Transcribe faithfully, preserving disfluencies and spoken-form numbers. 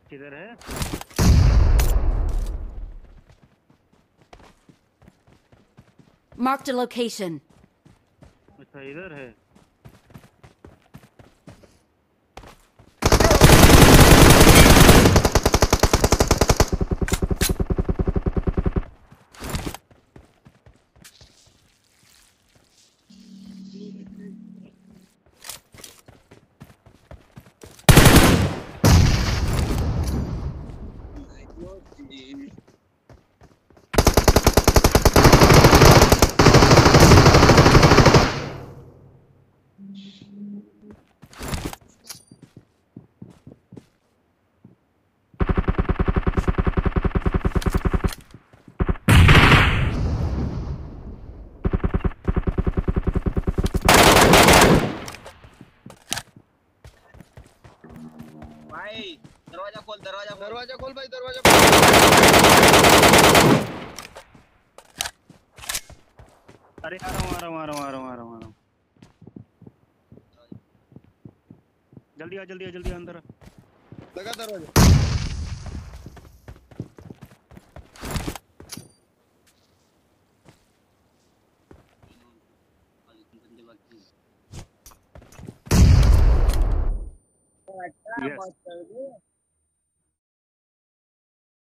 किधर है? Marked a location. अच्छा इधर है। भाई दरवाजा खोल दरवाजा खोल दरवाजा खोल भाई दरवाजा खोल। अरे आ रहा हूँ आ रहा हूँ आ रहा हूँ आ रहा हूँ आ रहा हूँ आ रहा हूँ। जल्दी आ जल्दी आ जल्दी आ अंदर आ। लगा दरवाजा। Yes.